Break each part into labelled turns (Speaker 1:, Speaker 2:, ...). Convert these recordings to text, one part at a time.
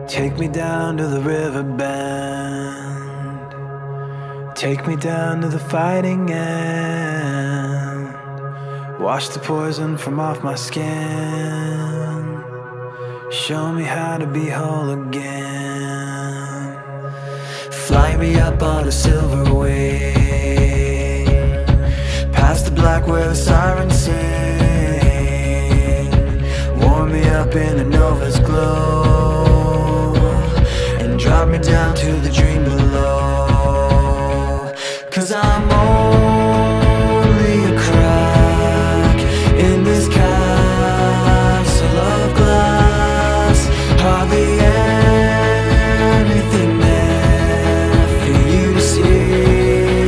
Speaker 1: Take me down to the river bend. Take me down to the fighting end. Wash the poison from off my skin. Show me how to be whole again. Fly me up on a silver wing, past the black where the sirens sing. Warm me up in a nova's glow, and drop me down to the dream below. 'Cause I'm only a crack in this castle of glass. Hardly anything there for you to see,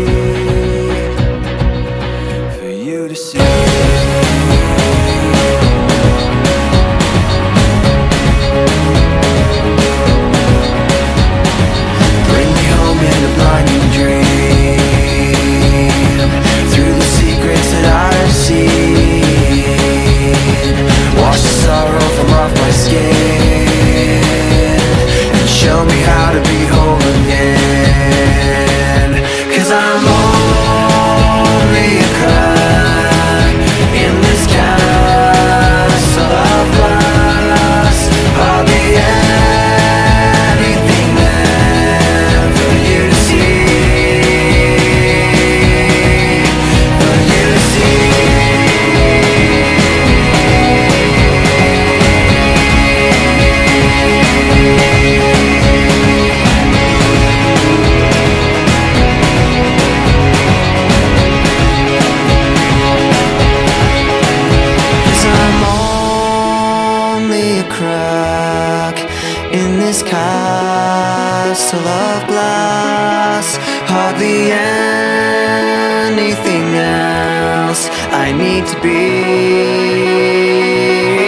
Speaker 1: for you to see. Bring me home in a blinding dream, through the secrets that I've seen. Wash the sorrow from off my skin, and show me how to be whole again. 'Cause I'm only a crack in this castle of glass. Hardly anything there for you to see, for you to see. Crack in this castle of glass. Hardly anything else I need to be.